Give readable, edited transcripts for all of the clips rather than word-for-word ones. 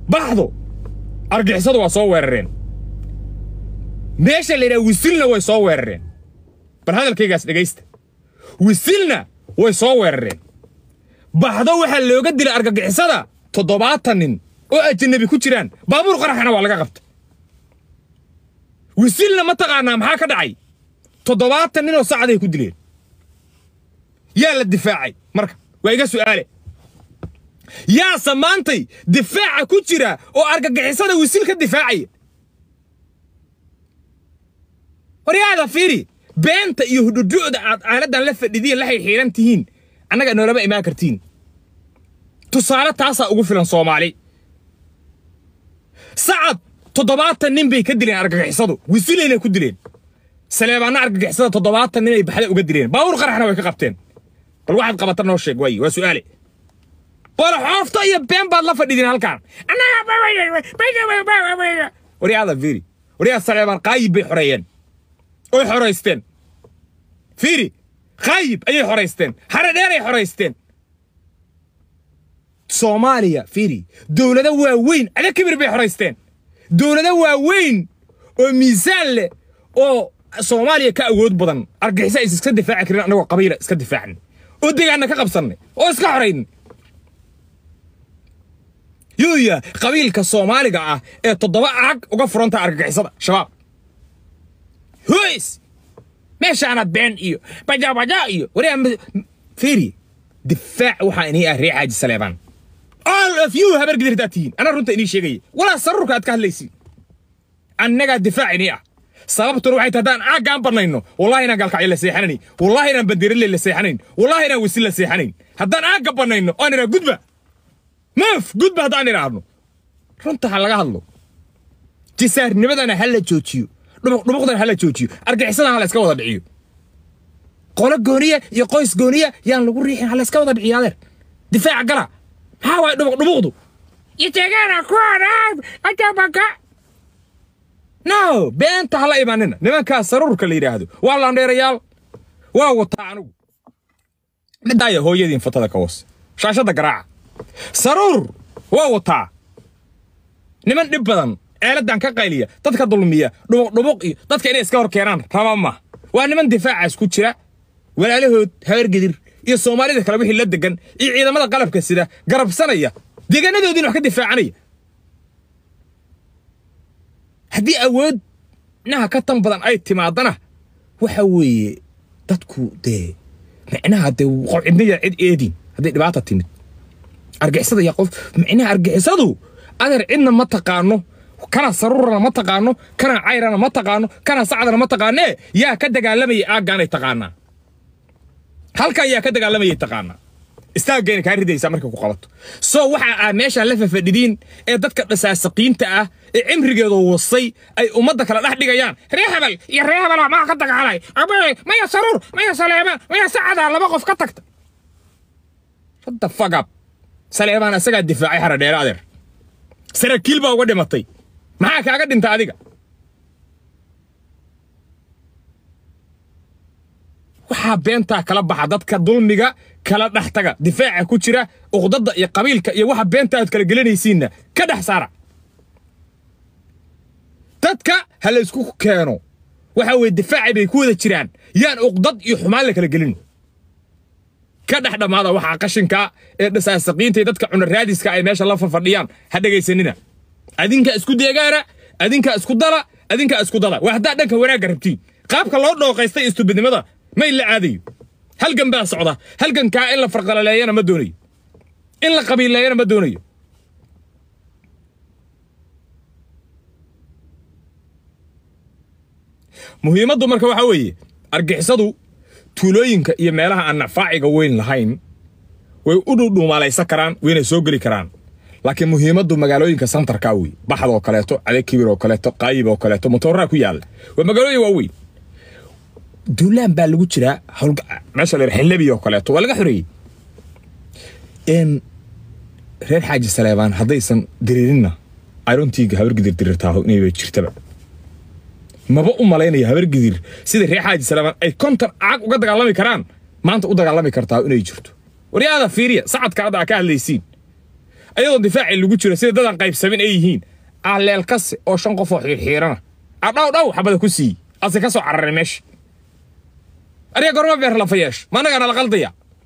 baxdo argixisadu waa soo weerareen meesha leeyahay wisilna way soo weerareen bal hadalkaygaas dhageysta wisilna way soo weerareen baxdo waxa looga dilay argixisada 70 nin oo ajnabi ku jiraan baabuur qaraxna waa laga qabtay wisilna ma taqaanaa maxaa ka dhacay 70 nin oo saacaday ku dileen yaa la difaacay marka waa iga su'aale yaa samaantay difaaca ku jira oo argagixisada wisil ka difaacay wariyaada fiiri beenta iyo hududooda aad aaladan la fadhideen la xiirantihiin annaga noolaba imaan kartiin tusaale taasa ugu filan Soomaali saacad 70 nin bay ka dileen argagixisadu wisilina ku dileen Saleebana argagixisada 70 nin ay baxda uga dileen baawur qaraxna way ka qabteen bal waxaad qabataan noo sheeg way waa su'aale bal xafta iyo been baad la fadhideen halkaan annaga wariyaada fiiri wariyaada Saleeban qaayib bay xoreeyeen oo xoreysteen fiiri qaayib ayay xoreysteen haradheer ay xoreysteen Soomaaliya fiiri dawladda waaweyn ala kibir bay xoreysteen dawladda waaweyn oo miisaan leh oo Soomaaliya ka awood badan argixisa iska difaaci karin anagoo qabiila iska difaacin oo deegaanna ka qabsanay oo iska xoreyn yuya qabiilka Soomaaliga ah ee 7 arag uga furanta argixisada shabaab hoys meeshana been iyo baja iyo wariya fiiri difaac waxa inay array Xaaji Saleeban all of you habar gidirtaatiin ana runta inii sheegay wala sarurka aad ka hadlaysi annaga difaacini ah sababtuna waxay tahdaan aagaan banayno wallahi inaan galkacay la seexanayn wallahi inaan bandiirle la seexanayn wallahi inaan wisil la seexanayn haddaan aaga banayno oo ina gudba maaf gudba haddaan iraahno runta ha laga hadlo jisaarnimadana hal la joojiyo dhumuqdan hal la joojiyo argixisada hal iska wada dhiciyo qolo gooniya iyo qoys gooniya yaan lagu riixin hal iska wada dhiciyo adeer difaac gala maxaa way dhumuqdu yiteegana ku arab atabaka no beenta hala imaanina nimanka sarurka la yiraahdo waa la dheerayaal waa wata anigu midaya hooyadin fatada ka was shaashada garaaca sarur waa wata niman dhib badan eeladan ka qayliya dadka dulmiya dhumuq iyo dadka inay iska hor keenaan rabama waa niman difaac isku jira walaalahood habar gidir iyo Soomaalida kala wixii la degan iyo ciidamada qalabka sida garabsanaya deegaanadoodina wax ka difaacanaya haddii awood naha ka tan badan ay timaadana waxa weeye dadku macnaha qodcidnaya cid eedin haddii dhibaato timid argixisada iyo qof macnaha argixisadu adeer cidna ma taqaano kana sarurna ma taqaano kana cayrana ma taqaano kana sacadana ma taqaane yaa ka dagaalamay aagaan ay taqaana halka yaa ka dagaalamay taqaana istaageen ka ridaysa marka ku qabato soo waxa meesha la fafadhidiin ee dadka dhasaasaqiinta ah ee cimrigeedu wasay ay umada kala dhax dhigayaan reehabal iyo reehabal ma ka dagaalay abay ma ya sarur ma ya Saleeban ma ya sacada laba qof ka tagta shut the fuck up Saleeban asaga difaacay haradheer adeer sarakiil baa uga dhimatay maxaa kaaga dhinta adiga waxa beenta kala baxa dadka dulmiga kala dhaxtaga difaaca ku jira uqdada iyo qabiilka iyo waxa beenta aad kala gelinaysiina ka dhax saara dadka hal isku keeno waxa way difaaci bay ku wada jiraan yaan uqdad iyo xumaan la kala gelin ka dhax dhamaada waxa qashinka ee dhasaasaqiinta dadka cunur raadiska ay meesha la fadhiyaan ha dhageysanina adinka isku deegaara adinka isku dala adinka isku dala waxda dhanka wanaag rabtiin qaabka loo dhooqaystay istubidnimada ma ila caadiyo halgan baa socda halgan ka in la farqaleeyana ma doonayo in la qabiileeyana ma doonayo muhiimadu marka waxa weeye argixisadu tuulooyinka iyo meelaha aan nafaaciga weyn lahayn way u dhudhuumalaysan karaan wayna soo gali karaan laakiin muhiimadu magaalooyinka santarka weey baxdo kaleeto cali kibir oo kaleeto qaayib oo kaleeto motorra ku yaal waa magaalooyin waaweyn duulaan baa lagu jira hawl meesha la xillibi oo kaleeto waa laga xuriyay in reer Xaaji Saleeban hadaysan diriirina irontiga habar gidir dirirtaa inay jirtaba maba u maleynaya habar gidir sida reer Xaaji Saleeban ay kontar aag uga dagaalami karaan maanta u dagaalami kartaa inay jirto wariyaada fiiriya sacadka aad ka hadlaysiin ayadoo difaaci lagu jiro sida dadan qaybsamin ay yihiin leel kase oo 5 qof oo xiirxiirana dhaw xabada ku sii ase ka soo cararay meesh ariga gorma beer la fayeesh ma anaga la qaldaya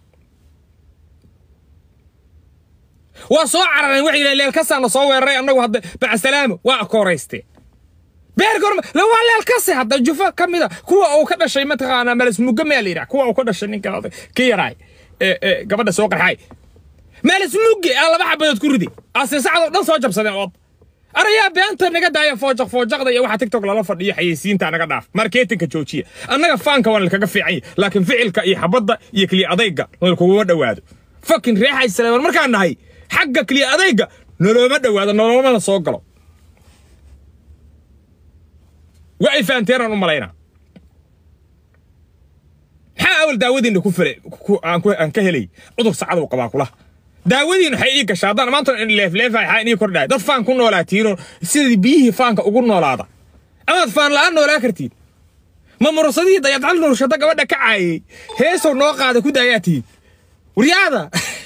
waa soo cararay wixii leel kase aan soo weeraray anagu hadda baa salaamo waa kooreyste beer gorma la waa leel kase hadda jufa kamida kuwa oo ka dhashay ma taqaana malas mugameel ira kuwa oo ka dhashay ninka ka yaray gabadha soo qarxay malas mugi laba xabadood ku ridi ase saacado dhan soo jabsadeen oo araya beenta naga daaya foojaqda iyo waxa TikTok lala fadhiyo xayeysiinta naga dhaaf marketingka joojiya annaga faanka waan kaga fiican laakiin ficilka iyo xabadda iyo kaliya adayga kuwa dhawaado fucking reexay salaam markaan nahay xagga kaliya adayga noloma dhawaado noloma soo galo way faanteeran u malayna حاول داودين ku fire aan ka helay cudur saacad uu qabaa kula daawadiin waxay ii gashaadaan maanta in leef ay inii kordhay dad faan ku noolaatiino sidii biyihii faanka ugu noolaada ama faan la noolaa kartiin ma mursadii dayadal noloshada gabadha ka caayay heeso noo qaada ku daayaati wariyaada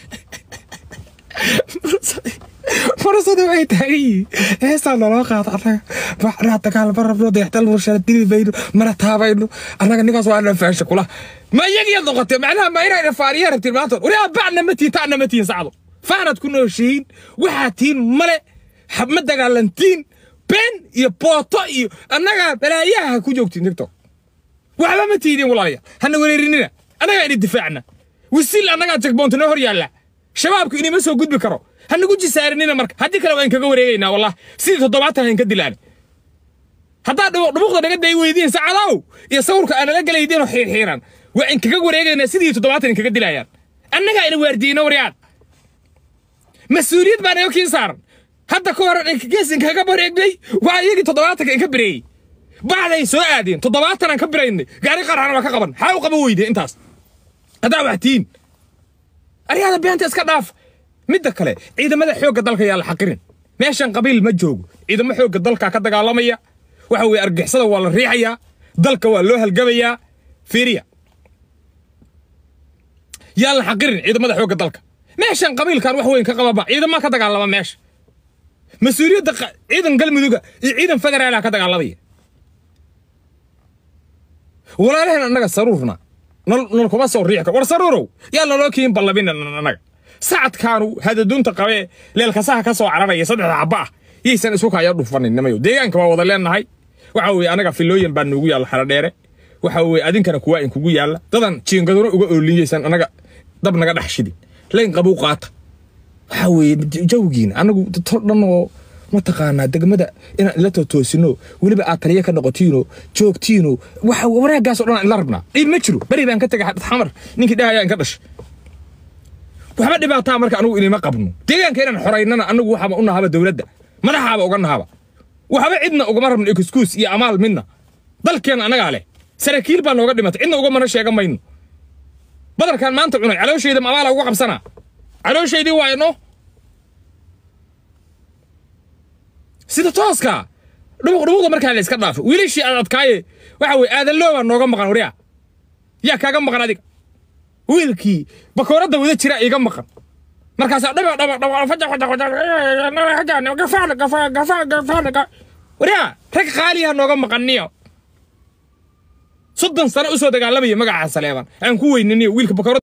mursadii way taagay heeso noo qaada anaga baa dagaal barabno dayadal noloshada dili bayno mara taabayno anaga nigaas waa faasha kula ما يجي يضغط معناها ما يراي فارير تبعتهم ولا بعنا متي تعنا متي صعدوا فانا تكونوا شين وحاتين ملء حمد دغالنتين بين يبوطو انا بلاياها كوجوكتين تيك وحبا متيدين ولايا هن وريريننا انا قاعد دفاعنا وسيل انا قاعد تكبونت نهر يالا شبابك اني ما سو غدبي كرو هن غوجي سارنينا marka hadii kale waan kaga wareegayna wallahi sidii 7 ka dilaan hada dhubuqda naga day weydiin saacadaw iyo sawirka aan la galeeyeen xiirxiiran وإن كجا وريجنا سيدي تطبعتني كجا دلايان أنا قاعد وردينا وريان مسؤولية بنا يوكين صار حتى كور إنك جالس إنك كجا وريجلي وعيجي تطبعتك إنك بري بعد أي سؤالين تطبعتنا كبريني قاعد يقرأ أنا كقبل حاول قبويدي أنتاس هذا وحتين أري هذا بيانت أسكتاف مدك له إذا ما حيوك ضلك يا الحقرين ماشان قبيل مجوج إذا ما حيوك ضلك كذا قالمية وهو أرجع صلا ولا الريحية ضلك ولا الجبية فيريا يلا حقرن إذا ما حوق ضلك ماشان قبيل كان وحوين كقبابا إذا ما كتق على ماشي مسؤولية دق إذا قل مذوقة إذا فقر على كتق على ضي ولا لهنا أنك صرورنا نلقوا بس وريحك ورصرورو يلا لو كين بالله بينا أنك ساعة كانوا هذا دون تقوي للكساها كسو عربية صدق عباه يسن سوكا يرد فن إنما يديان كوا وضل لنا هاي وحوي أنا في اللوين بنوجي على الحراديرة وحوي أدين كان كواين كوجي يلا طبعا شين قدروا يقولون يسن أنا دب naga dhaxshidi leen qabu qaata waxa weey jawgiin anagu tordhano ma taqaana degmada in la toosino waliba aad taliye ka noqotiino joogtiino waxa waraagaas oo dhan la rabna in ma jiro bari baan ka tagay xamar ninkii dhaaya in ka dhash waxba dhibaataa marka anagu inima qabno deegaanka inaan xoreynana anagu waxa u nahaba dawladda madaxaaba uga nahaba waxba cidna uga marabno excuse iyo amaal midna dalkeen anaga leh saraakiil baa nooga dhimatay cidna uga mana sheegan mayno بدر كان ما أنت عناي على وش يدم أماله وقف سنة على وش يدي وينه سيد توسكا ربوع مركز ليس كذا ويليش أنا أتكاي وحوي هذا اللون نوعم مكان وريا يا كعم مكان هذيك ويلكي بكرة ده وده شراء يجمع مكان مركز دم فجأة قفان وريا تك خالي هنوعم مكان نيو صدق سنة أسود قال لي ما قاعد سليمان أنا كوي إني ويلك بكرة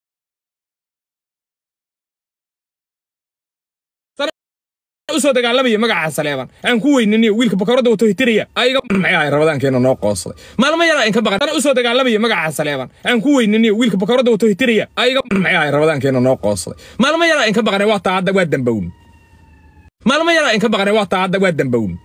سنة أسود قال لي ما قاعد سليمان أنا كوي إني ويلك بكرة ده وتهتريا أيقا معي رمضان كنا ناقص ما لما يرى إنك بقى سنة أسود قال لي ما قاعد سليمان أنا كوي إني ويلك بكرة ده وتهتريا أيقا معي رمضان كنا ناقص ما لما يرى إنك بقى نوات عاد قدام بون ما لما يرى إنك بقى نوات عاد قدام بون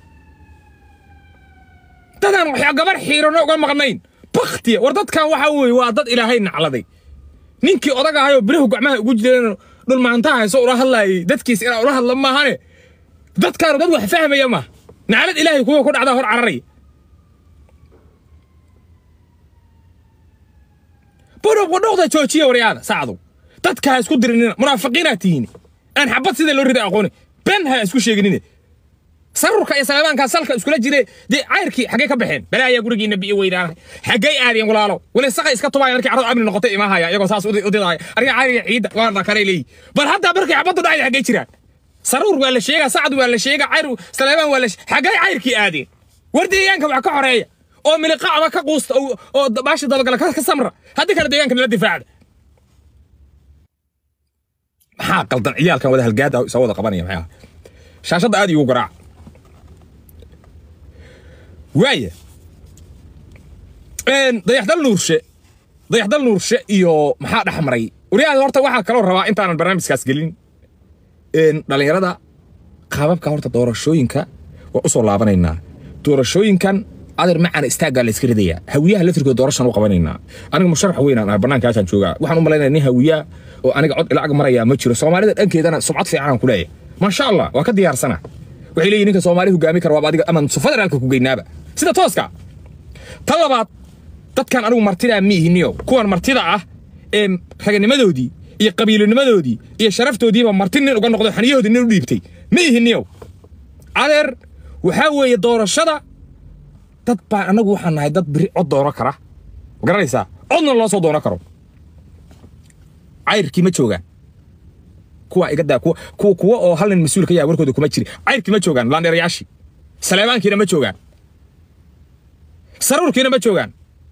تدان وحيا قبر حيرنا وقال مغنين بختي وردت كان وحوي وادد إلهي نعلدي نينكي أرجع هاي وبره قعمه وجود دول ما انتهى سوء راه الله دتكيس إلى راه الله ما هني دت كار دت وحفهم يومه نعلد إلهي كوا كود عذا هر عرري بدو ده تشوشية ورياضة ساعدوا دت كان اسكو دريننا منافقين تيني أنا حبت سيد اللي ريد أقوني بين هاي اسكو شيء جنيني sarurka iyo salaamaanka salka iskula jiray dee cayrkii xagee ka baxeen balaaya gurigiina biyo weydaan xagee aadeen walaalo wala saqa iska tubay markii carruur amni noqotay imaahaya iyagoo saas u diday ariga cayriga ciida waa kale leey bal hadda markii xabadu dhacay xagee jiraan sarur waa la sheega sacad waa la sheega cayru salaamaan waa la xagee cayrkii aadeen war deegaanka wax ka xoreeya oo miliqa ama ka quusta oo baashi dabagala ka samra hadii kale deegaanka la difaacda maxaa qaldan ciyaalkan wada halgaada soo wada qabanaya maxaa shaashada aad igu garaac وايه dayaxdal nuurshe iyo maxaa dhaxmaray wariyaha horta waxa kala rabaa intaan barnaamijkaas gelin dhalinyarada qaababka horta doorashooyinka waa u soo laabanayna doorashooyinkan adeer macaan istaaga la iska ridaya hawiyaha laftirkooda doorashan u qabanayna aniga musharax weyn aan barnaamijkaasaan joogaa waxaan u maleynayaa nin hawiya oo aniga cod ilaa maraya ma jiro Soomaalida dhankeedana subcad fiican aan ku leeyahay ma sha Allah waa ka diyaarsana waxay leeyihiin ninka Soomaali hogaami kara waa adiga aman federaalka ku geynaaba sida tooska talabaad dadkan anigu martida miihiniyo kuwan martida ah ee raganimadoodii iyo qabiilnimadoodii iyo sharaftoodiiba martin uga noqdo xaniyahoodii nin u dhiibtay miihiniyo adeer waxa weeye doorashada dad baa anagu waxaan nahay dad biri cod dooran kara garanaysaa codna loo soo dooran karo cayrkii ma joogaan kuwa iga daa kuwa oo hal nin mas'uul ka yahay warkooda kuma jiri cayrkii ma joogaan laandheerayaashii salaamankiina ma joogaan sarurkiina ma joogaan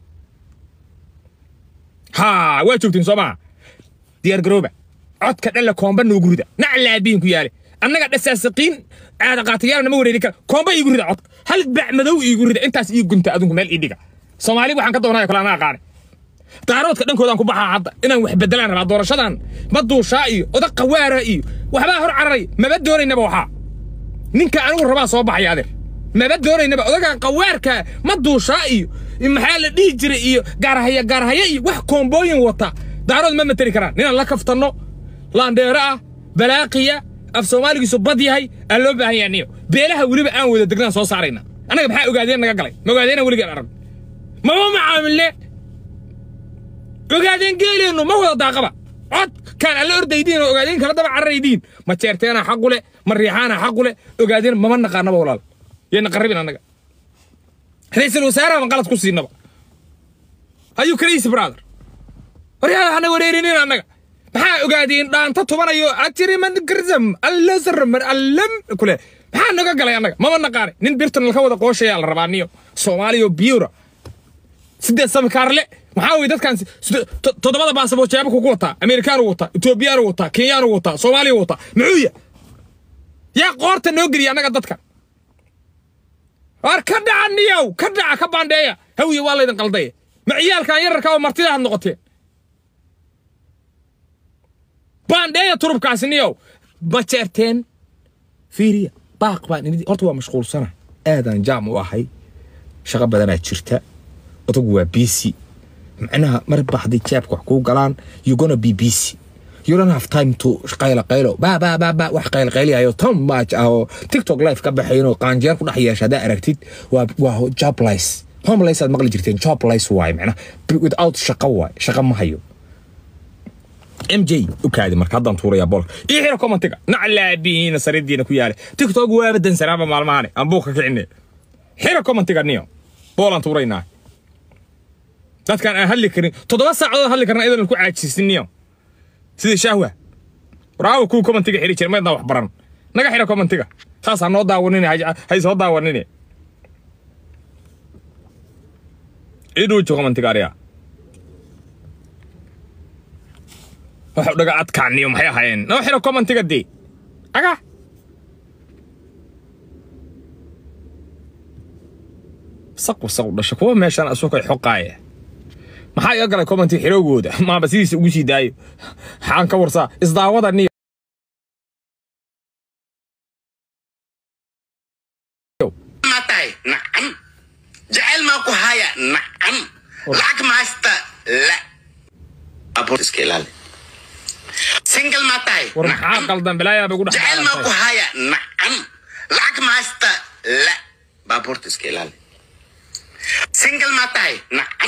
ha waa joogtiin Soomaa diyaar garooba codka dhalla koomba noo gurida naclaabiin ku yaale annaga dhasaasiqiin aad qaatiyaan ma wareeri kara koomba ii gurida cod hal bac madow ii gurida intaas ii gunta adunku meel ii dhiga Soomaali waxaan ka doonayaa kala ana qaare daaroodka dhankoodan ku baxaa hadda inaan wax bedelaan rabaa doorashadan ma duushaa iyo oda qawaara iyo waxba hor cararay ma doonaynaba waxa ninka anigu rabaa soo baxay adeer ما بدوري نبى أذكر قوارك ما دوشا إيو محل ديجري إيو جارهيا إيو وح كومبوين وطا دارود ما متري كران نحن لك فتنو لانديرا بلاقية في سومالي يسبضي هاي اللعبة هي نيو بيلها ولي بقى وده دقنا صوص علينا أنا بحق قاعدين نقلي ما قاعدين ولي قاعد ما هو معامل ليه وقاعدين قالوا إنه ما هو ضاقبة عد كان الأرض يدين وقاعدين كلا طبعا عريدين ما تشرتينا حقوله مريحانا حقوله وقاعدين ما من قارنا بولال يعني قربنا أنا رئيس الوزراء من غلط كوسي النبأ أيو كريس برادر وريها أنا وريريني أنا maxaa ogaadeen dhaanta tubanayo ajiri man garzam alla sarmar allam kule maxaa naga galay anaga ma naqaan nin birtan la wada qooshay la rabaaniyo Soomaaliyo biura sidee samkaarle maxaa way dadkan todobada baasabo jeeb ku wata Amerikaan wata Ethiopian wata Kenyan wata Soomaaliya wata muxuu ya qoorta noo geliya anaga dadkan war ka dhacaniyo ka dhaca ka baandheeya hawiye waa leedan qalday ma ciyaalkan yararka oo martida had noqotay باندية ترب كاسنيو بتشرتين فيريا باق بان أرتوا مشغول سنة آذان جام واحد شغب بدنا تشرتا أتوقع بيسي معناها مربح دي تشاب كحكو قلان you gonna be busy you don't have time to قيلو با وح قيلي أيو تم باج أو تيك توك لايف كبحينو قانجير كل حياة شدا أركتيد وهو job lice هم ليس مغلي جرتين job lice واي معناه without شقة ما هيو MJ وكادي مركز هذا نطور يا بول إيه هنا كومنتيكا نعلابين سردينا كيالي تيك توك وابدا سلامة مع الماني أنبوك كعني هنا كومنتيكا نيو بول نطورينا ذات كان أهلي كرين تدوس على أهلي كرنا إذا نكون عاجز نيو سيد شهوة راو كو كومنتيكا حريش ما يضاوح بران نجح هنا كومنتيكا خلاص أنا وضع ونيني هاي صوضع ونيني إيه دوتشو كومنتيكا ريا waxu dhaga adkaaniyo maxay ahaayeen noo xiro commentiga dii aga saqo dhasho kuwa meeshan asoo kay xoqaaye maxay iga galay commenti xirowgooda ma basiis ugu sii daayo xaan ka warsaa isdaawada niyo matay nacam jacayl ma ku haya nacam lacag maasta la abor iskelaal single matay ورمحا قلدن بلايا بقول جعل ما كهايا نعم لعك ماستا لا بابورت اسكيلال single matay نعم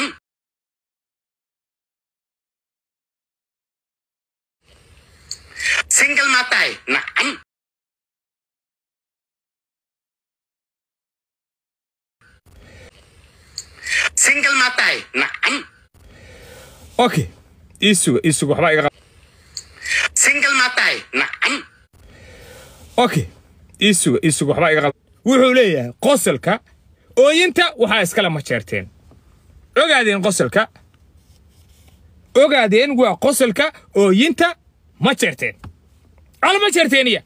single matay نعم single ma tahay nacam okay isugu waxba iga single ma tahay nacam okay isugu waxba iga wuxuu leeyahay qosolka ooyinta waxa iskala ma jeerteen ogaadeen qosolka ogaadeen waa qosolka ooyinta ma jeerteen ala ma jeerteeniya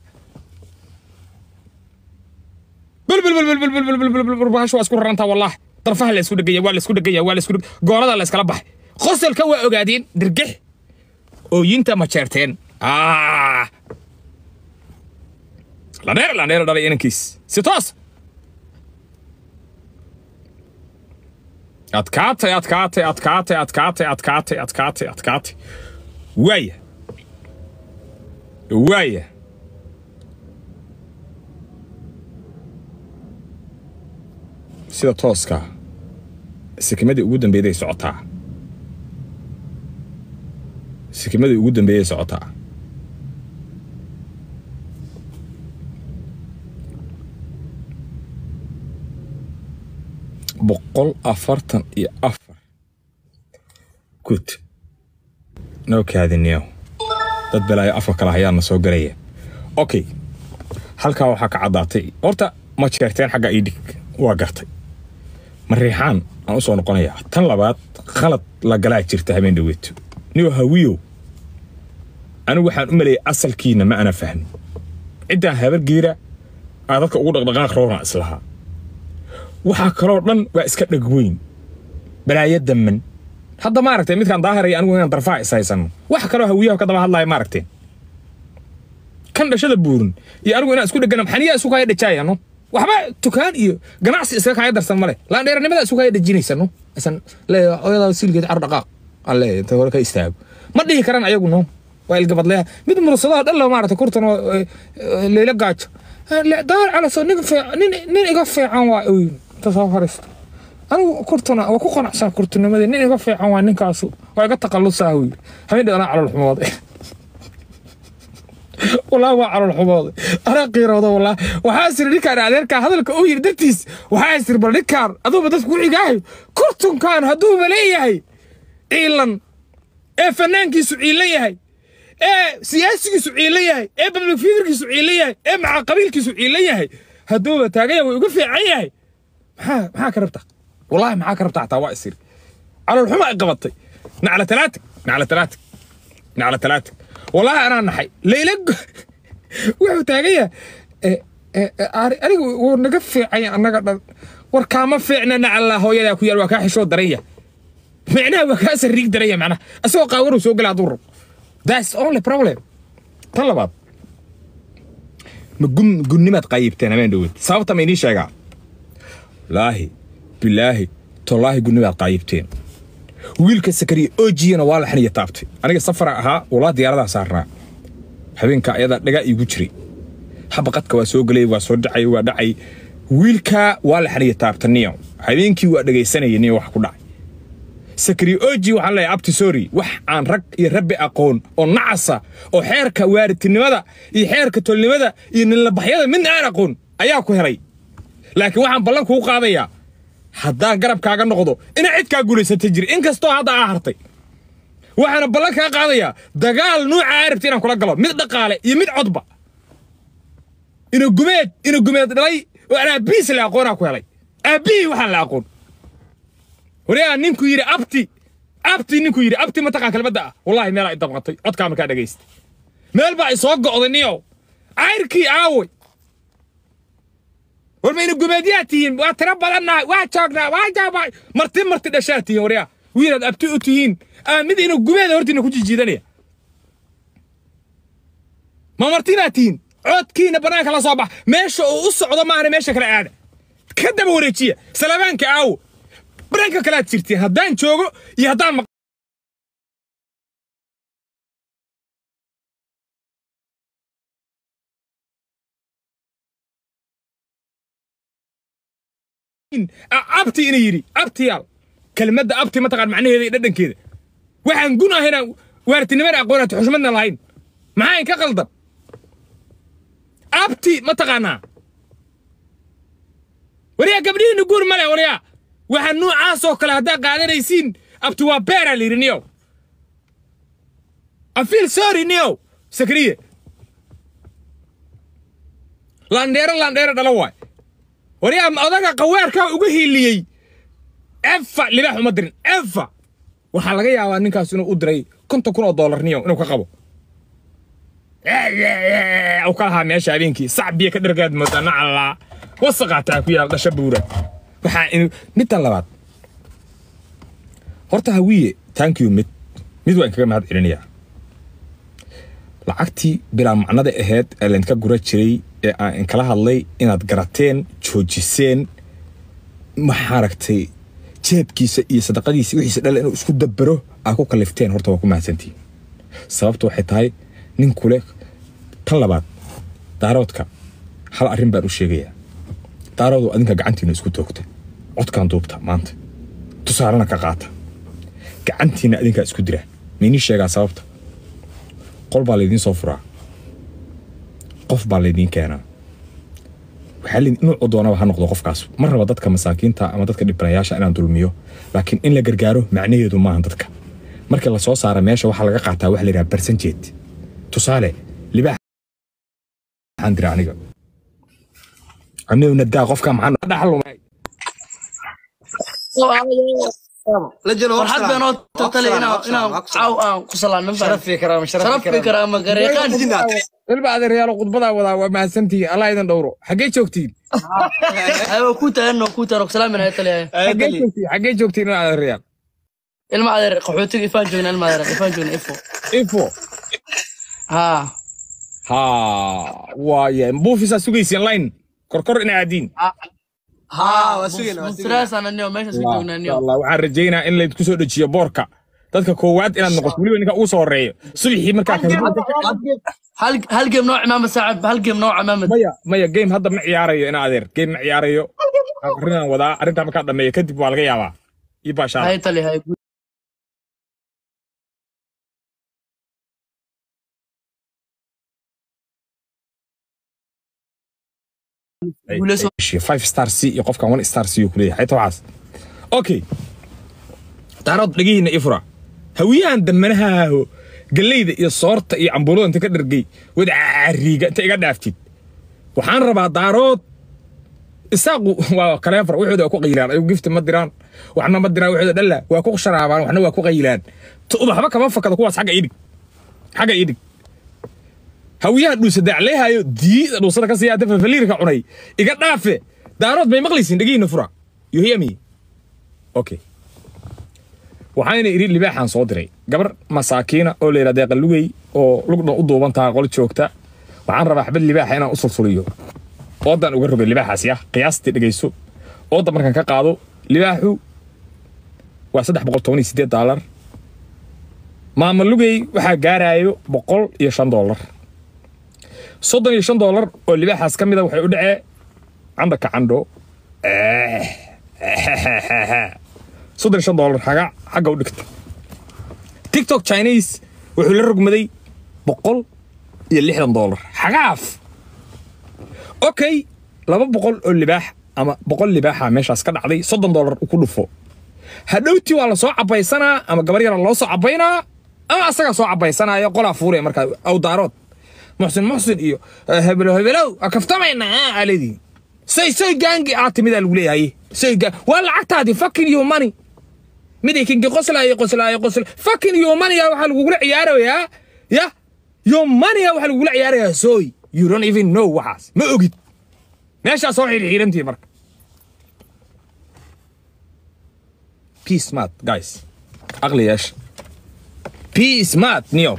بل باش واسكو رنتا والله طرفها لا اسكو دغيا ولا اسكو دغيا ولا اسكو غورada la iskala baxay qosolka waa ogaadeen dirgix oo yinta ma jeerteen la neer dhalay inankiis si toos adkaate waaya sida tooska sikimada ugu dambeeyay socotaa boqol afartan iyo afar good no kaadiniyo dad balaayo afka kala hayaana soo galaya okay halka waxa ka cadaatay horta ma jeerteen xagga idig waa gartay mariixaan aan u soo noqonayaa tan labaad khalad la galaa jirta habeen dhaweeto niyo hawiyo anigu waxaan u maleeyay asalkiina ma ana fahmin cidda habar geera dadka ugu dhaqdhaqaaq roona islaha waxa kale oo dhan waa iska dhagweyn balaayada man hadda ma aragtay midkan daahiray anigu inaan darfaa isaysan waxa kale oo hawiyo ka daba hadlay ma aragtay kan dhashada buurin iyo anigu inaan isku dhagana maxaniya isku kaya dhajaayano waxba tukaan iyo ganacsi iska kaya darsan male la dheernimada isku kaya dhajinaysano asan leeyada silgeed ar dhaqaaq alle inta hore ka istaago ma dhihi karan ayagu no waa ilgabadlaya mid mursadaha dhallo ma aragtay kurtan leela gaajo la daar ala soo nin iga fiican waa tasawirista anigu kurtana waa ku qanacsan kurtanimada nin iga fiican waa ninkaas waa iga taqallusaa wiil habeen dhalana calool xumood والله وعلى الحماض أنا قير هذا والله وحاسر لكان عليك هذا الكوير درتيس وحاسر بالكار أذوب بس كل جاي كرتون كان هدوب ليه إيلان فنان كيسو إليه سياسي كيسو إليه بملك فيدر كيسو إليه مع قبيل كيسو إليه هدوب تاجي ويقول في عيه ما كربته والله ما كربته تواصير على الحماض قبضتي على ثلاثة والله أنا نحي ليلة وحو تاقية أنا ونقفي عي أنا وركامة فعنا نعلا هو يلا كويا الوكاحي شو درية معناها وكاس الريق درية معناها أسوق قاور وسوق لا ضر that's only problem طلبات مقول نمت قايبتين أمين دوت صابت ميني شاقع بالله تالله قول نمت قايبتين wiilka sakari oojiyana waa la xaniya taabtay aniga safar ahaa walaal diyaarada saarnaa habeenka ayada dhaga igu jiray habaqadka waa soo galay waa soo dhacay wiilka waa la xaniya taabtaniyo habeenkii waa dhageysanayeen wax ku dhacay sakari ooji waxa la abti sorry wax aan rag iyo rabbi aqoon oo nacasa oo xeerka waaritinimada iyo xeerka tolnimada iyo nilabaxyada min aan aqoon ayaa ku helay laakiin waxaan ballan ku qaadayaa haddaan garabkaaga noqdo ina cid kaa guulaysatay jir inkastoo hadda hartay waxaana ballan kaa qaadayaa dagaal nuuca arabti inaan kula galo mid dhaqaale iyo mid codba ina gumeed dhalay oo ana biis la aqoona ku helay abi waxaan la aqoon wariyaa ninku yiri abti ma taqaan kalmada wallahi meel ay dabqatay codka markaa dhageystay meel baa soo go'day niyo cayrkii aaway ورمين قمادياتين واتربى لنا واتشاقنا واجابا مرتي دشاتين وريا ويرد ابتؤتين مدينو قمادة ورتين كوجي جيدانيا ما مرتيناتين عودكينا بناك على صباح ماشي وصعود معنا ماشي كلا عادة كدب وريتشيا سلامانك عاو برانك كلا تشيرتي هدان شوغو يهدان abti ina yiri abtiyaal kelmadda abti ma taqaan macnaheedu dhadhan keeda waxaan gunaa hena waartinimada aqoonta xushmadna lahayn maxay ka qaldan abti ma taqaana wariya gabdhiina guur male wariya waxaan noocaas oo kale haddaa qaadanaysiin abti waa beera la yidhi niyow I feel sorry niyow sakriye landheero dhalo waay waryaa odaga qawaarkaa uga hiiliyey efa libaax uma dirin efa waxaa laga yaabaa ninkaas inuu u diray $50,000 niyow inuu ka qabo أو كلها ماشي عليكي صعب يك درجات مدنا على وسقطها كويا دشبورة وحا مثل بعض horta hawiye thank you mid waan kaga mahad celinayaa lacagtii bilaa macnada ahayd ee leen ka gura jiray ee aan kala hadlay inaad garateen joojiseen ma xaragtay jeebkiisa iyo sadaqadiisa wixiisa dhal inuu isku dabaro aa ku kalifteen horta waa ku mahadsantiin sababtu waxay tahay nin kule tan labaad daaroodka hal arrin baan u sheegayaa daaroodu adinka gacantiina isku toogta codkan duubta maanta tusaarana ka qaata gacantiina adinka isku dira meeni sheegaa sababta qol baa leedin soo furaa qof baa leedin keenaa waxa inuu doonaba ha noqdo qofkaas ma raba dadka masaakiinta ama dadka dhibanayaasha inaan dulmiyo laakiin in la gargaaro macnaheedu ma ahan dadka marka la soo saaro meesha waxa laga qaataa wax la yiraahdo percentage tusaale libaax aan dira aniga nadaa qofka maxaan dhaxlumay لجل فرحت بينات تطلع هنا عاو كسلان من شرف كرامة قريقان البعض الرجال قطبنا وضع ما سنتي الله يدن دوره حقي شوكتين ايوه كوتا سلام من هيطلع حقي شوكتين على الرجال المعذر قحوتي إفان جونا المعذر إفان جونا إفو ها وايا مبوفيسا سوقيسين لاين كركر إن عادين ها وسوقنا ستريس أنا اليوم ماشي سوقنا اليوم والله وعن رجينا إن اللي تكسر دشيا بوركا dadka koowaad inaan noqoto waliba ninka uu soo horeeyo subaxii markaa hal game nooc imaam saacad hal game nooc imaam maya game hadda ma ciyaarayo ina adeer game ma ciyaarayo arrinaan wadaa arrinta markaa dhameeyo kadib waa laga yaabaa ii baashaa hay tali hay five star C iyo qofkan 1 star C ku leeyahay tawaas okay taarad dhagiina ifra hawiyan damanaha galeyda iyo soorta iyo cambuulada inta ka dhargay wada ariga inta iga dhaaftid waxaan rabaa daarood isaaqu waa kaleefar wuxuu ku qaylaan ay gift ma diraan waxna ma diraan wuxuu dhalla waa ku sharaabaan waxna waa ku qaylaan waxba kama fakado kuwaas xaga idig hawiyaha dhuusada caleehayo diida dhuusada ka siyaada faliirka cunay iga dhaafe daarood bay maqlaysin dhagiina fura you hear me okay waxaan iri libaaxan soo diray gabar masaakiina oo leeyahay qalugay oo lugna u duuban tahay qol joogta waxaan rabaa xabad libaax inaan u sulsuliyo oodan uga rogay libaaxaas ya qiyaastii dhageyso oodan markan ka qaado libaaxu waa $318 maama lugay waxa gaarayo $105 $35 oo libaaxaas kamida waxay u dhacee canda ka cando $35 xaga u dhigta TikTok Chinese wuxuu la rogmaday $160 xagaaf okay 200 oo libaax ama 100 libaaxa meeshaas ka dhacday $30 ku dhufo hadhowti waa la soo cabaysanaa ama gabar yar loo soo cabaynaa ama asaga soo cabaysanaayo qola fuuray marka aw daarood muxsin iyo hebelo akaftamayna aalidi say gangi aatimida lagu leeyahay waa lacagtaadi fucking you money midii kinga qoslaayo fucking you money waxa lagu ciyaarayaa ya you money waxa lagu ciyaarayaa soy you don't even know waxaas ma ogid meesha soo xiirantii marka peace smart guys aqliyash peace smart niyo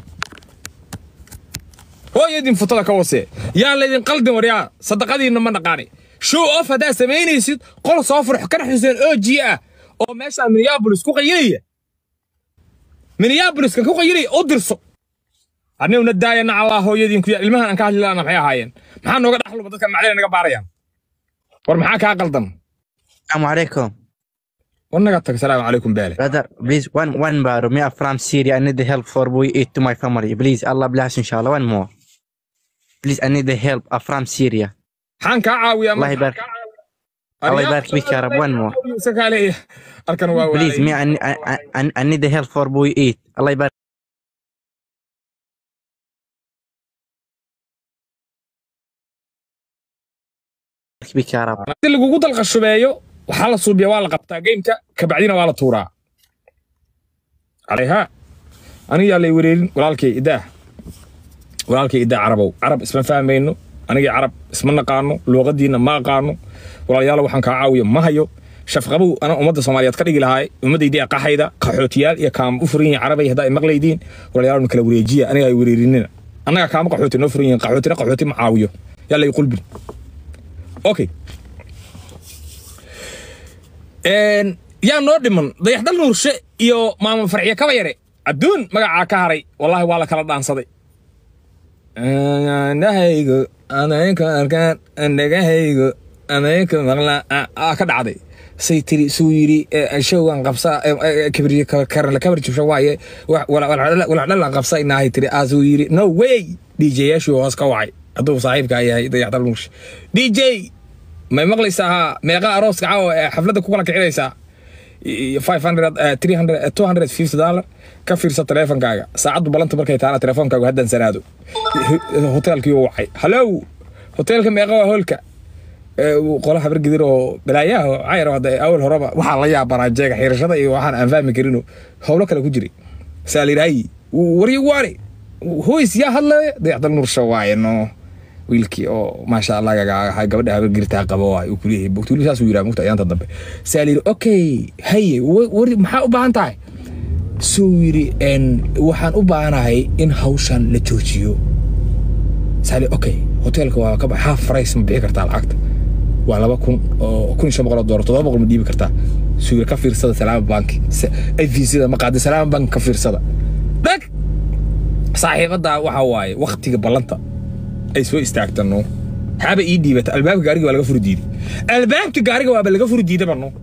hooyadin fotada ka wase yaa leedin qaldin waryaa sadaqadiina ma naqaani show off hada sameynaysid qol soo furx kan xuseen OG ah oo meesha Minneapolis ku qaylinaya Minneapolis ku qaylinay oo dirso aniguna daayana Allah hooyadin ku yaa ilmahan aan ka hadlaana maxay ahaayeen maxaa nooga dhaxlo dadka macallin naga baarayaan war maxaa ka qaldan السلام عليكم wanaga tag salaam alaykum baale brother please one bar me from Syria I need the help for we eat to my family please Allah bless inshallah one more please I need the help from Syria حان كعاوية الله يبارك الله يبارك فيك يا رب. one more سكالي أركن واو please me I need the help for boy 8. الله يبارك فيك يا رب. اللي جوجود القشبايو وحالة صوبيا ولا قبتها جيمك كبعدين ولا طورا عليها أنا يا اللي ورين ولالكي إداه عرب اسمه فاهمينه أنا عرب اسمنا قانو لغة دينا ما قانو ولا يلا وحن كعاوية ما هيو شاف غبو أنا أمد الصوماليات كريج لهاي أمد يدي قحيدة قحوتيال يا كام أفرين عربي هدا مغليدين ولا يلا نكلا وريجية أنا يا وريننا أنا كام قحوتي نفرين قحوتي معاوية يلا يقول بي أوكي يا نودمن ضيح دل نور شيء يو ماما فرعية كبيرة الدون مقع كهري والله والله كلا دان صدي نهيجو أنا هيك أركان هيجو أنا هيك مغلا كدعدي سيتري سويري شو عن قفصة كبري كرر كبري شو وايه ولا قفصة إنها تري أزويري no way دي جي شو هاس كواعي أدو صاحب كاي ضيح دل نور دي جي ما مغلي ساعة ميقا أروس كعاو حفلة كوكولا كعيلي ساعة 500 300 $250 كفيرسة تليفون كاغا ساعد بلانت بركي تعالى تليفون كاغا هدان سنادو هوتيل كيو وحي هلو هوتيل كم ميقا هولكا وقولها برق ديرو بلاياه عايرو هذا أول هربا وحا ليا براجيك حيرشada iyo waxaan aan fahmi karino howlo kale ku jiri saaliray wari hoys ya hadlay deeqdan nur shawaayno wiilkii oo ma sha Allah gabadha habar girtaa qabo ay ku leeyahay bogtuuli saas uu yiraahdo mugta ayanta dambe saalir okay haye wari maxaa u baahan tahay soo yiri waxaan u baahanahay in hawshan la joojiyo saalir okay hotelka waa ka baxaa price ma bixi kartaa lacagta waa $2,500 $700 ma dhiibi kartaa soo yiri ka fiirsada Salaam Bank ay fiisada ma qaadi Salaam Bank ka fiirsada dag saaxiibada waxa waaye waqtiga ballanta ay soo istaagtano haba ii diibata albaabka gaariga waa laga furi diiday albaabka gaariga waa laga furi diiday bano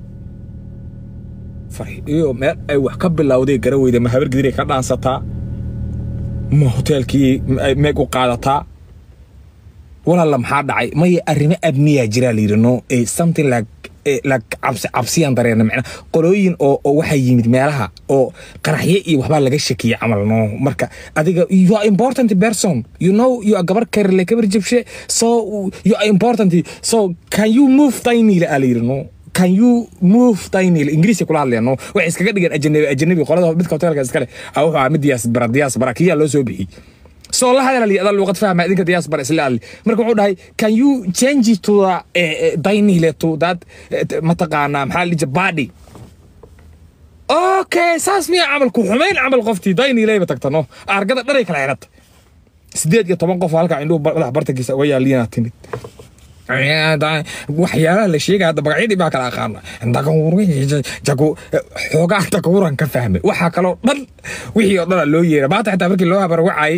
farxiyo meel ay wax ka bilowday garaweyda ma habar gidire ka dhaansataa ma hotelkii meeg u qaadataa wala la maxaa dhacay may arrimo abniya jira liirno something like absiyan dareena macna qolooyin oo waxa yimid meelaha oo qaraxye iyo waxba laga shakiyo amalno marka adiga you are important person you know you are gabar karle kabar jibshe so you are important so can you move tiny liirno can you move tiny English kula hadlayno wax iskaga dhigan ajnabi qolada midka hotelka iskale waxa midiyas barakiya loo soo bixi so la hadal li adal luqad fahma idinka diaspora islaal marka wuxuu dhahay can you change it to tiny to that mataqaana maxaa li jabadi okay saas miya amalku xumeyn amal qofti tiny leey batagtano argada dharay kala xirata 18 qof halka indho madax bartankiisa uga yaaliina timid waxyaalaha la sheegay hadda magacyadii baa kala aqaana inta ka wurin jago xoogaa ta ka wuran ka fahmay waxa kale dhan wixii oo dhan loo yeeray baata xitaa markii loo habar wacay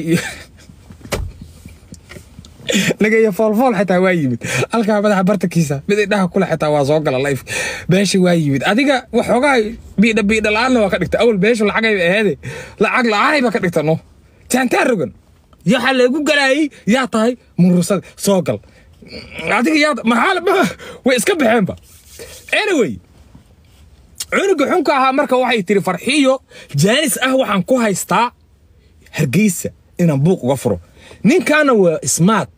laga fool xitaa waa yimid halka madaxa bartankiisa mid indhaha kula xitaa waa soo gala live beeshi waa yimid adiga waxoogaa biidha la'aan waa ka dhigtay awal beeshu lacag ay ahayd lacag la'aan ba ka dhigtano taantaa rogan yaa lagu galaayay yaa tahay murusad soo gal adiga yaa maxal way iska baxeenba anyway cunuga xunka aha marka waxay tiri farxiyo jaanis ah waxaan ku haystaa Hargeysa inaan buuq uga furo ninkana waa smart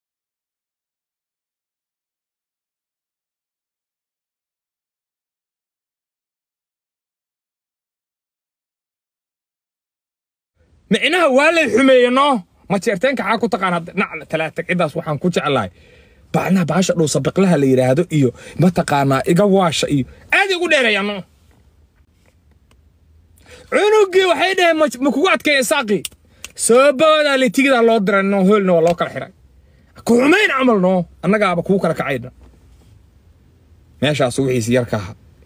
macnaha waa la xumeeyno ma jeerteenka xaq ku taqaan nacna talaata cidaas waxaan ku jeclahay baana baasha dhow sabiqlaha la yiraahdo iyo ma taqaana iga waasha iyo aadi ugu dheerayano cunugi waxay dhahay ma kugu adkay saaqi soo booda la tigida loo dirano hoolna loo kala xiray ku xumeyn amalno annagaaba ku kala kacayna meeshaas wixii yarka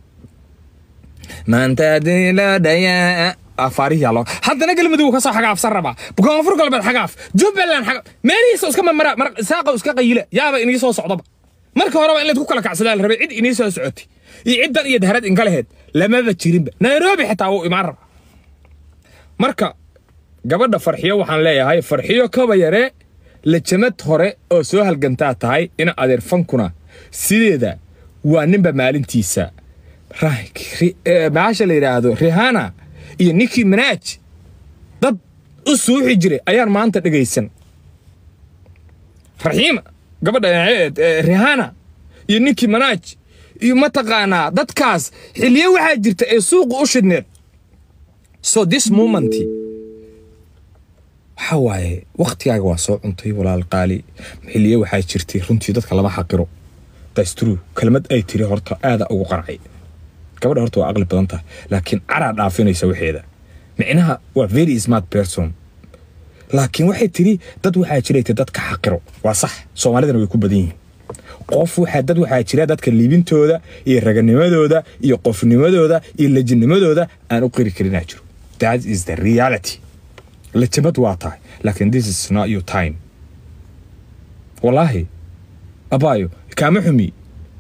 maanta dila daya afariya lo hadana galmadu ka soo xagaaf saraba bukaan fur galbeed xagaaf jubbaland xagaaf meelihiisa iska mar saaqa iska qayile yaaba inii soo socdaba marka horeba in la ku kala kacsadaa la rabay cid inii soo socotay iyo ciidan iyo daharad in kala heed lamaba jirinba Nairobi xitaa uu imaan raba marka gabadha farxiyo waxaan leeyahay farxiyo kaba yare la jamad hore oo soo halgantaa tahay in adeer fankuna sideeda ونبى مالنتيسا معاش اللي يراهدو ريهانا iyo Nicki Minaj dad u soo xijire ayaan maanta dhageysan Farxiima gabadha Rihanna iyo Nicki Minaj iyo mataqaana dadkaas xiliyo waxa jirta ee suuq u shidneed so this moment waxa waaye waqtigaaga waa soo cuntay walaal qaali xiliyo waxa jirtay runtii dadka lama xaqiro that's true kalmad ay tiri horta aad ugu qaracay gabadha horta waa aqli badan tahay laakiin cara dhaafinaysa waxeeda micnaha waa very smart person laakiin waxay tiri dad waxa jiray dad ka xaqiro waa sax Soomaalidana way ku badan yihiin qof waxa dad waxa jira dadka liibintooda iyo raganimadooda iyo qofnimadooda iyo lajinimadooda aan u qiri karin jiro that is the reality lajimad waa tahay laakiin this is not your time wallahi abayo kama xumi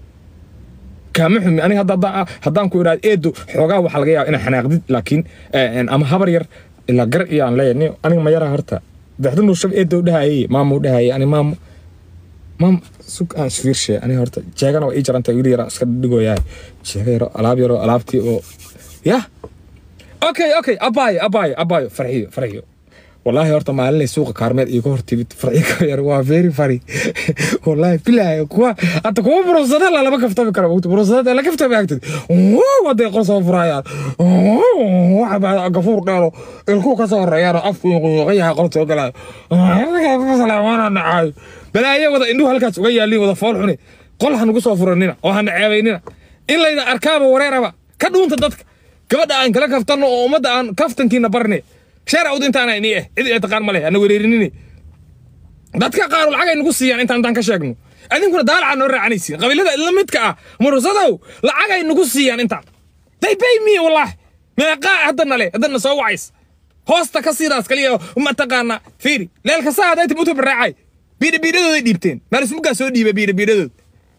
أنا هذا كون راد إيدو حوجا وحلقة أنا حناقد لكن أما خبر ير إلا قرء يعني لا يعني أنا ما يرى هرتا بحدم وشوف إيدو ده هاي مامو ده هاي أنا مام سوق أسفير شيء أنا هرتا جاكنا وإيجران تقولي رأس كدقو ياي جاكنا يرى ألابتي أو يا أوكي أباي فرحيو والله هرتا ما لي سوق كارميل يقول تبي فريق يروى very funny والله بلا كوا أنت كوا بروزات لا ما كفت بكرة وقت بروزات لا كفت بأكتد أوه ودي قصة فرايات أوه عبا قفور قالوا الكوا كسر يا رأفو غيها قلت وقلا مثلا وانا نعاي بلا هي وضع إنه هالكاس وغيها لي وضع فالحني قلها نقص فرننا وهنعاويننا إلا إذا أركاب وريرة كدون تدك كبدا أن كلا كفتنا ومدى أن كفتن كينا برني شارع ودين أنا إني إذا يتقال مليه أنا وريرني dadka qaar lacag ay nagu siiyaan intaan ka sheegno adinkuna daal aan oo raacanaysi qabiilada la midka ah murusadow lacag ay nagu siiyaan intaan they pay me wallahi meeqa hadana soo wacays hoosta ka sidaas kaliya uma taqaana fiiri leelka saad ay tibuto baraacay biidadooda dhiibteen maarismuga soo dhiibay biidadooda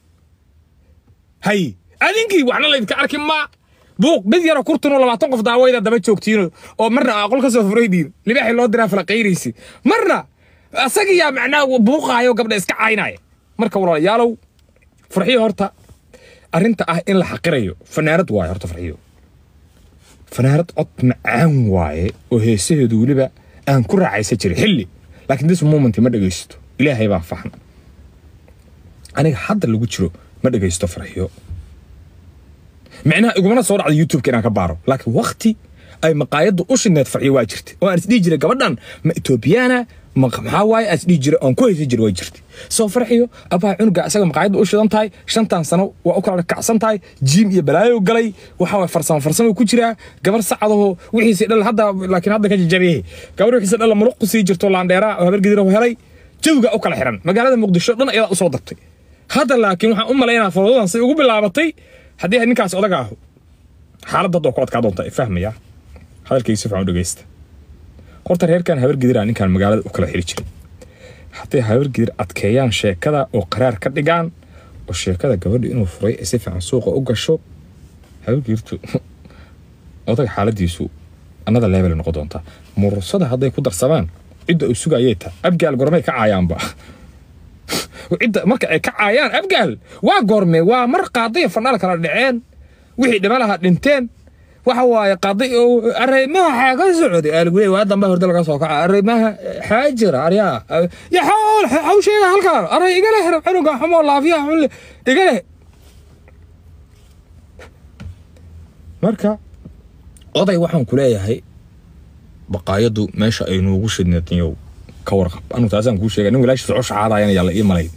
hay adinkii waxna la idinka arkin ma buuq mid yar kurtun 20 qof daawayda daba joogtiino oo marna aqal ka soo furaydiin libaaxi loo diraa falaqeyraysi marna asaga yaa macnaa buuqaayo gabdha iska caynay marka walaalayaalow farxiyo horta arinta ah in la xaqirayo fanaanad waayo horta farxiyo fanaanad cod macaan waaye oo heesaheedu waliba aan ku raacaysa jiray xilli laakiin this moment ma dhageysto ilaahay baa faxan aniga hadda lagu jiro ma dhageysto farxiyo macnaa igumana soo dhacday YouTube-ka inaan ka baaro laakiin waqti ay maqaayadu u shineed farxiyo waa jirtay oo aan isdhihi jiray gabadhan ma Ethiopiana maxaa waaye asdhihi jiray aan ku haysan jiray way jirtay soo farxiyo abaa cunuga asaga maqaayadu u shidan tahay 5 sano waa u kala kacsan tahay jim iyo balaayo galay waxa way farsamo ku jira gabar sacadaho wixiisa dhal hadda laakiin hadda ka jabiyay gabar wixiisa dhal maluq ku sii jirto laandheera oo habar gidiro helay jawga u kala xiran magaalada Muqdisho dhan ayada u soo dartay hadda laakiin waxa u maleynaa forodan si ugu bilaabatay hadii ninkaas odaga ah xaaladda doo koodka doonta fahmaya hadalkiisa fiican u dhageysta horta reerkan habar gidir ninkan magaalada u kala xiri jiray haddii habar gidir adkeeyaan sheekada oo qaraar ka dhigaan oo sheekada gabadha inuu furay si fiican suuqa u gasho habar gidirtu odaga xaaladiisu anada level noqon doonta mursada hadday ku darsamaan cidda uu sugayay ta abgaal gormay ka caayaanba cidda marka ay ka caayaan abgaal waa gormay waa mar qaadiyo fanaal kala dhaceen wixii dhimalaha dhinteen waxa waaye qaadi arrimaha xaga socday algulay waa dambe horda laga soo kaca arrimaha xaajira ariya ya xawl xawsheega halka aray igala xirab cunuga xumo laafiya xul igala marka oday waxaan ku leeyahay baqaayadu meesha ay noogu shidnatniyo ka warqab anu taasaan ku sheegay nin walaash soo shacaadayna yalla ii malay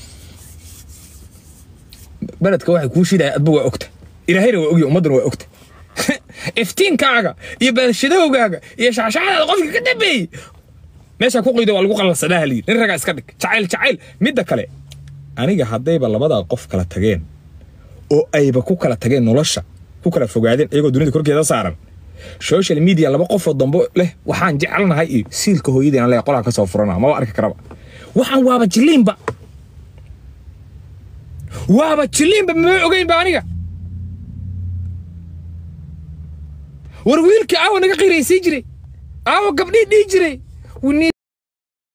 baladka waxay ku shiday adba waa ogta ilaahayna waa ogiyo ummadana waa ogta iftiinkaaga iyo beelshadowgaaga iyo shacshacada qofka ka dambeeyay meesha ku qiido waa lagu qalansadaa halii nin raga iska dhig jacayl midda kale aniga hadayba labada qof kala tageen oo ayba ku kala tageen nolosha ku kala fogaadeen iyagoo dunida korkeeda saaran social media laba qof oo dambo leh waxaan jecelnahay iyo siilka hooyadeena leh qolaa ka soo furana ma arki karaba waxaan waaba jiliinba ma ogeyn ba aniga war wiilka aaw naga qiiraysi jiray aaw gabdhii dhii jiray